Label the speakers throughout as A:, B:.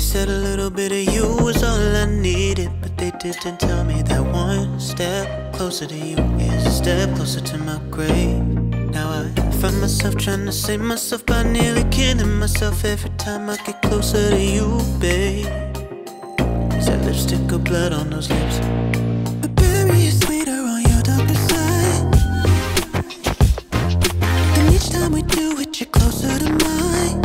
A: said a little bit of you was all I needed, but they didn't tell me that one step closer to you is a step closer to my grave. Now I find myself trying to save myself by nearly killing myself every time I get closer to you, babe. Is that lipstick or blood on those lips? But baby, it's sweeter on your darker side. And each time we do it, you're closer to mine.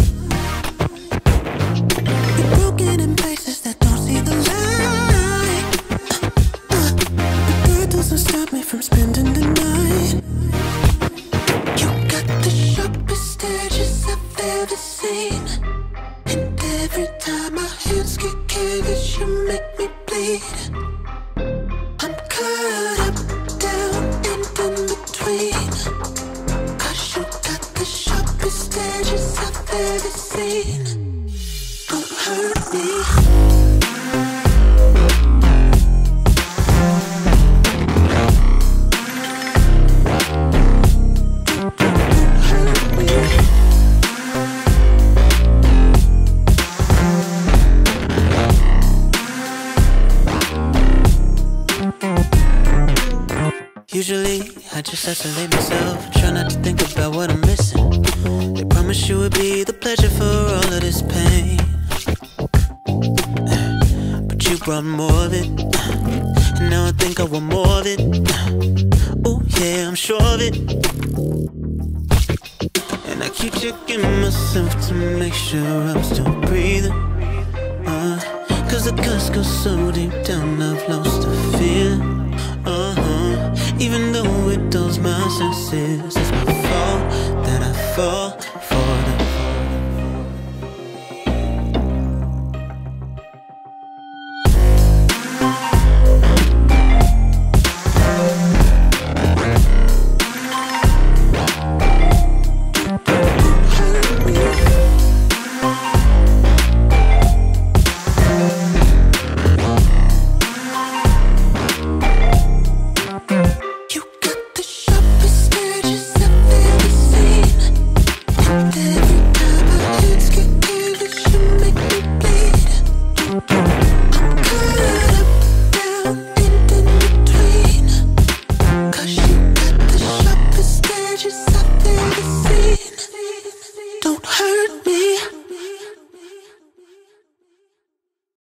A: You're broken in places that don't see the light. But that doesn't stop me from spending the night. You got the sharpest edges I've ever seen, and every time my hands get careless, you make me bleed. I'm caught up, down, and in between, 'cause you got the sharpest edges I've ever seen. Don't hurt me. Usually, I just isolate myself, try not to think about what I'm missing. They promised you would be the pleasure for all of this pain, but you brought more of it, and now I think I want more of it. Oh yeah, I'm sure of it. And I keep checking myself to make sure I'm still breathing, 'cause the guts go so deep down, I've lost the feeling. Even though it dulls my senses, it's my fault that I fall